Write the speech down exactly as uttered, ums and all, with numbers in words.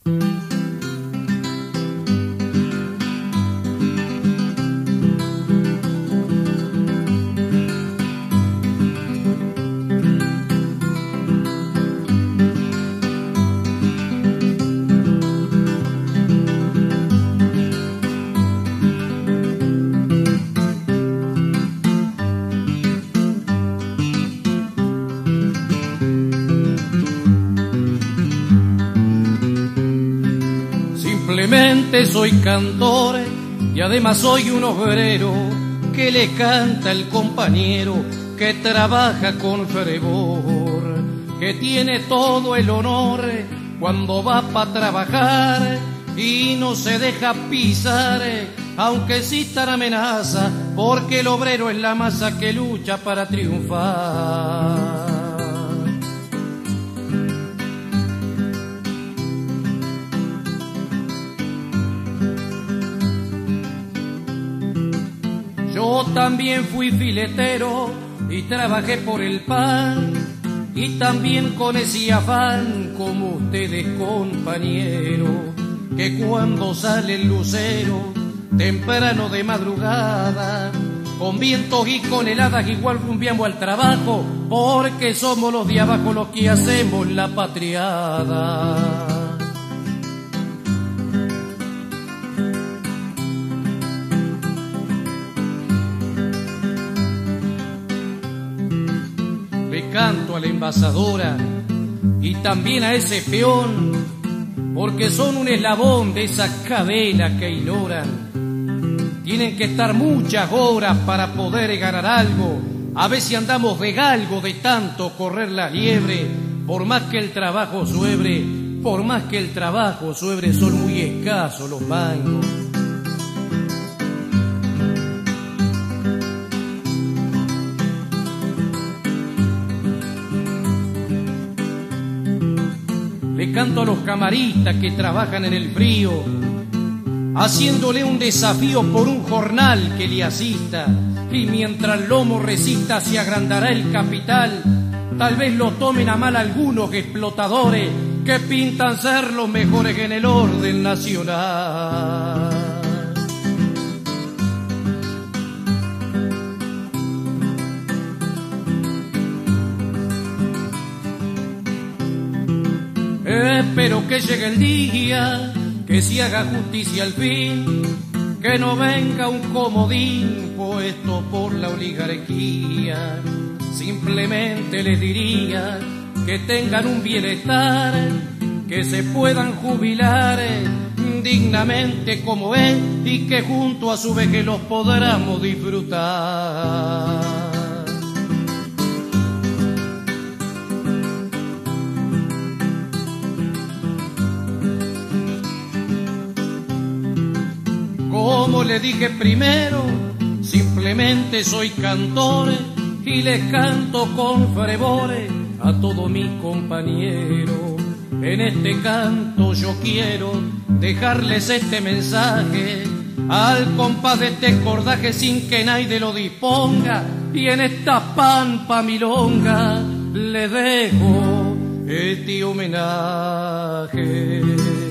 Simplemente soy cantor y además soy un obrero que le canta el compañero que trabaja con fervor, que tiene todo el honor cuando va pa' trabajar y no se deja pisar, aunque existan amenaza, porque el obrero es la masa que lucha para triunfar. Yo también fui filetero y trabajé por el pan, y también con ese afán como ustedes, compañeros, que cuando sale el lucero temprano de madrugada, con vientos y con heladas igual rumbiamos al trabajo, porque somos los de abajo los que hacemos la patriada. Le canto a la envasadora y también a ese peón, porque son un eslabón de esa cadena que ignoran. Tienen que estar muchas horas para poder ganar algo. A veces andamos de galgo de tanto correr la liebre. Por más que el trabajo suebre, por más que el trabajo suebre, son muy escasos los mangos. Le canto a los camaristas que trabajan en el frío, haciéndole un desafío por un jornal que le asista. Y mientras el lomo resista se agrandará el capital. Tal vez lo tomen a mal algunos explotadores que pintan ser los mejores en el orden nacional. Espero que llegue el día, que se haga justicia al fin, que no venga un comodín puesto por la oligarquía. Simplemente les diría que tengan un bienestar, que se puedan jubilar dignamente como es, y que junto a su vejez los podamos disfrutar. Como le dije primero, simplemente soy cantor y les canto con fervor a todos mis compañeros. En este canto yo quiero dejarles este mensaje al compás de este cordaje sin que nadie lo disponga, y en esta pampa milonga le dejo este homenaje.